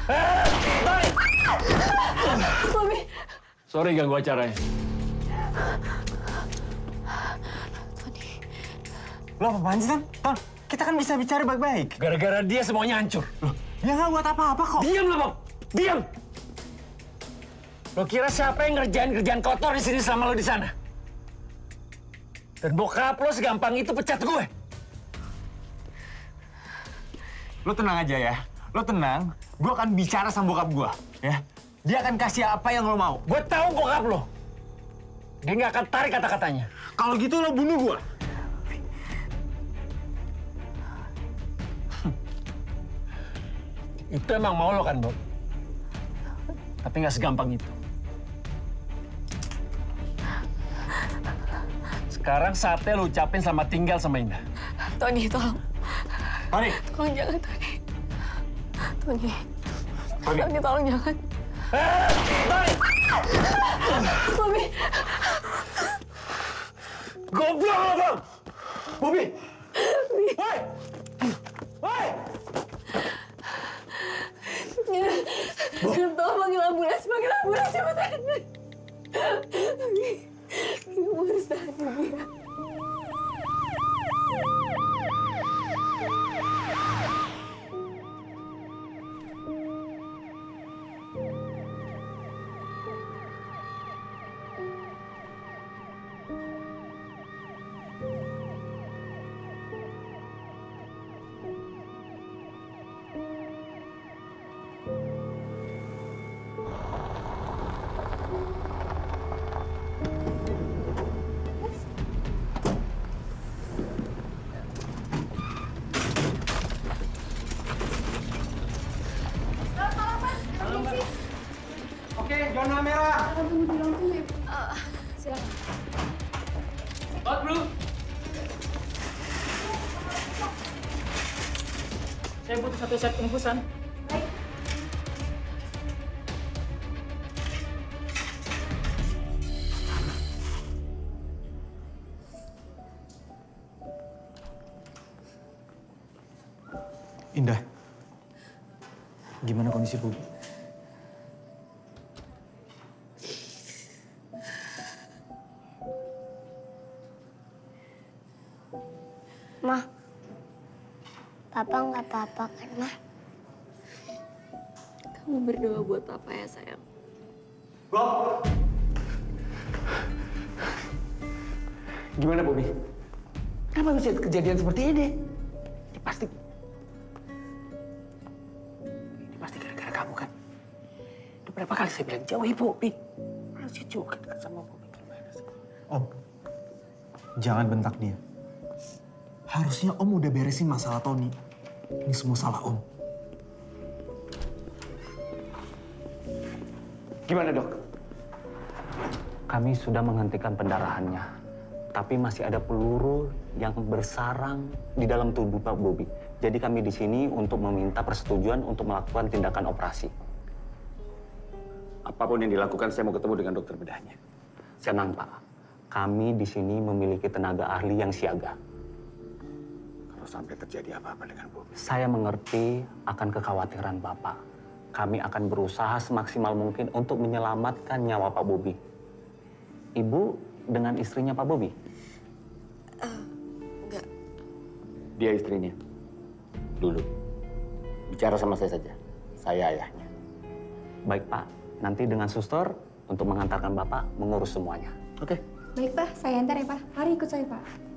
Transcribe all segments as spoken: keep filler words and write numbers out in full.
Bobby. Sorry ganggu acaranya. Tony. Lo apaan sih, Ton? Ton, kita kan bisa bicara baik-baik. Gara-gara dia semuanya hancur. Loh, ya nggak buat apa-apa kok. Diam lo, Bob. Diam. Lo kira siapa yang ngerjain kerjaan kotor di sini selama lo di sana? Dan bokap lo segampang itu pecat gue. Lo tenang aja ya. Lo tenang. Gue akan bicara sama bokap gue, ya. Dia akan kasih apa yang lo mau. Gue tahu bokap lo. Dia nggak akan tarik kata-katanya. Kalau gitu lo bunuh gue. Itu emang mau lo kan, Bob? Tapi nggak segampang itu. Sekarang saatnya lo ucapin selamat tinggal sama Indah. Tony, tolong. Tony. Tolong jangan, Tony. Tony. Tony. Tony, tolong jangan. Eh, Tony! Bobby. Goblok lo, Bang! Bobby! Woi! Woi! Tolong panggil ambulans, panggil ambulans cepetan. Kamu harus tahan dia. Oke, zona merah. Tunggu di lampu ya. Uh, silakan. Hot blue. Saya butuh satu set infusan. Baik. Indah, gimana kondisi Bobi? Ma, Papa nggak apa-apa kan, Ma? Kamu berdoa buat Papa ya, sayang. Bob! Gimana, Bobi? Kenapa bisa kejadian seperti ini? Ini pasti... Ini pasti gara-gara kamu, kan? Udah berapa kali saya bilang, jauhi Bobi. Harusnya juga dekat sama Bobi. Gimana sih? Om, jangan bentak dia. Harusnya Om udah beresin masalah Tony. Ini semua salah Om. Gimana, Dok? Kami sudah menghentikan pendarahannya, tapi masih ada peluru yang bersarang di dalam tubuh Pak Bobi. Jadi kami di sini untuk meminta persetujuan untuk melakukan tindakan operasi. Apapun yang dilakukan, saya mau ketemu dengan dokter bedahnya. Senang, Pak. Kami di sini memiliki tenaga ahli yang siaga. Sampai terjadi apa-apa dengan Bobi. Saya mengerti akan kekhawatiran Bapak. Kami akan berusaha semaksimal mungkin untuk menyelamatkan nyawa Pak Bobi. Ibu dengan istrinya Pak Bobi? Uh, enggak. Dia istrinya. Dulu. Bicara sama saya saja. Saya ayahnya. Baik, Pak. Nanti dengan suster untuk mengantarkan Bapak mengurus semuanya. Oke. Baik, Pak. Saya antar ya, Pak. Mari ikut saya, Pak.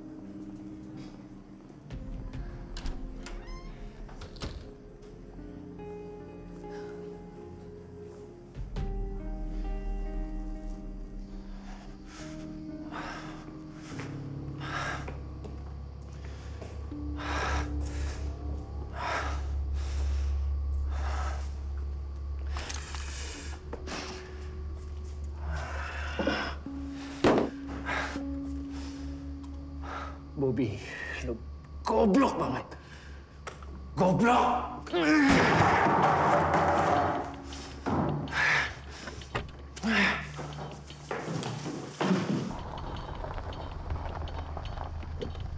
Bobi, lu goblok banget. Goblok!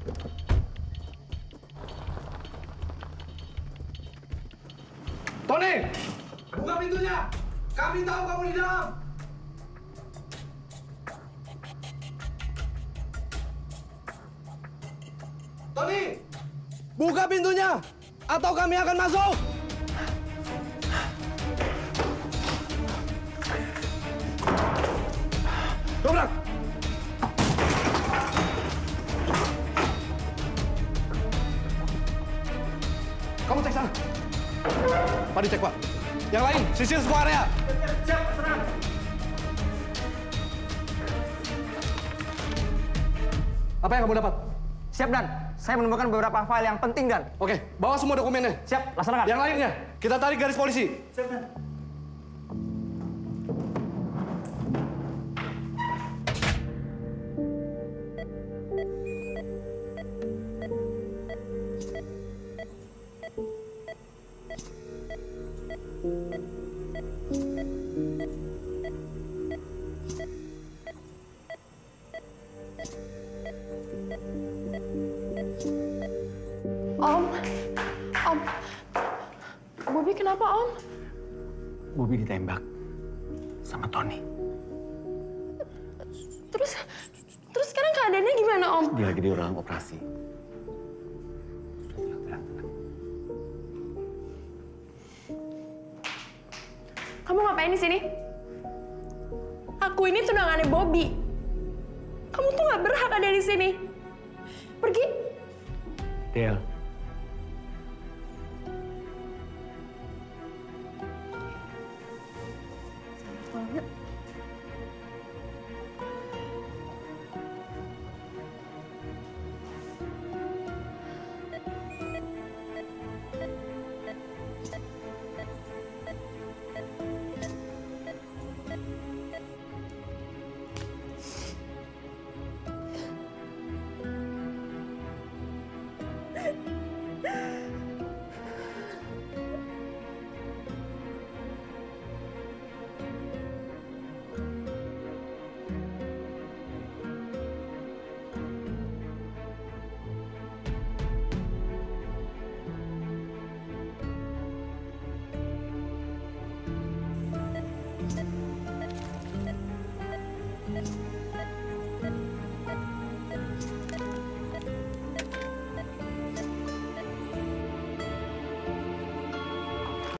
Tony! Tony! Buka pintunya! Kami tahu kamu di dalam! Tony! Buka pintunya! Atau kami akan masuk! Dobrak! Kamu cek sana. Pak dicek, Pak. Yang lain, sisir semua area. Siap, tenang. Apa yang kamu dapat? Siap, Dan. Saya menemukan beberapa file yang penting, Dan. Oke, bawa semua dokumennya. Siap, laksanakan. Yang lainnya, kita tarik garis polisi. Siap, Dan. Om, Om, Bobby kenapa Om? Bobby ditembak sama Tony. Terus, terus sekarang keadaannya gimana Om? Dia lagi di ruang operasi. Kamu ngapain di sini? Aku ini tunangannya Bobby. Kamu tuh nggak berhak ada di sini. Pergi. Del,